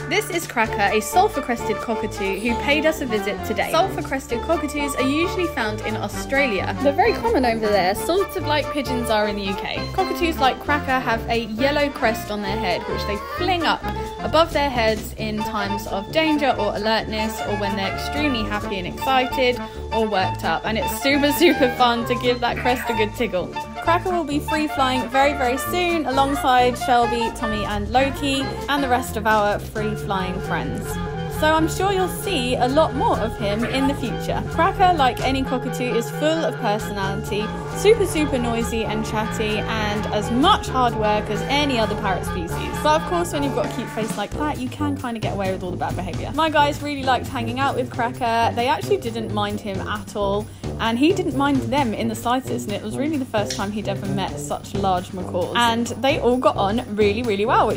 This is Cracker, a sulphur-crested cockatoo who paid us a visit today. Sulphur-crested cockatoos are usually found in Australia. They're very common over there, sort of like pigeons are in the UK. Cockatoos like Cracker have a yellow crest on their head, which they fling up above their heads in times of danger or alertness, or when they're extremely happy and excited or worked up. And it's super fun to give that crest a good tickle. Cracker will be free flying very soon alongside Shelby, Tommy and Loki and the rest of our free flying friends. So I'm sure you'll see a lot more of him in the future. Cracker, like any cockatoo, is full of personality, super noisy and chatty, and as much hard work as any other parrot species. But of course, when you've got a cute face like that, you can kind of get away with all the bad behaviour. My guys really liked hanging out with Cracker. They actually didn't mind him at all, and he didn't mind them in the slightest, and it was really the first time he'd ever met such large macaws. And they all got on really well,